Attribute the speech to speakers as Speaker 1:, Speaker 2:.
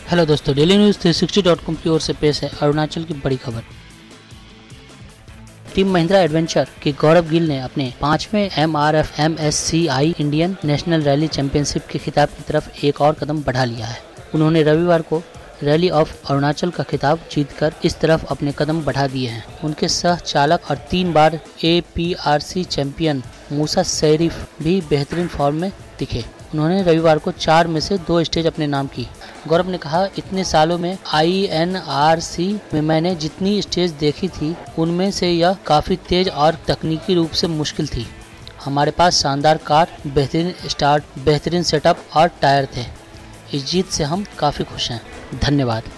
Speaker 1: Hello दोस्तों, daily news 360.com की ओर से पेश है अरुणाचल की बड़ी खबर। टीम महिंद्रा एडवेंचर के गौरव गिल ने अपने 5वें MRF MSCI Indian National Rally Championship के खिताब की तरफ एक और कदम बढ़ा लिया है। उन्होंने रविवार को रैली ऑफ अरुणाचल का खिताब जीतकर इस तरफ अपने कदम बढ़ा दिए हैं। उनके सह चालक और 3 बार APRC चैंपियन मूसा शरीफ भी बेहतरीन फॉर्म में दिखे। उन्होंने रविवार को 4 में से 2 स्टेज अपने नाम की। गौरव ने कहा, इतने सालों में INRC में मैंने जितनी स्टेज देखी थी उनमें से यह काफ़ी तेज और तकनीकी रूप से मुश्किल थी। हमारे पास शानदार कार, बेहतरीन स्टार्ट, बेहतरीन सेटअप और टायर थे। इस जीत से हम काफ़ी खुश हैं। धन्यवाद।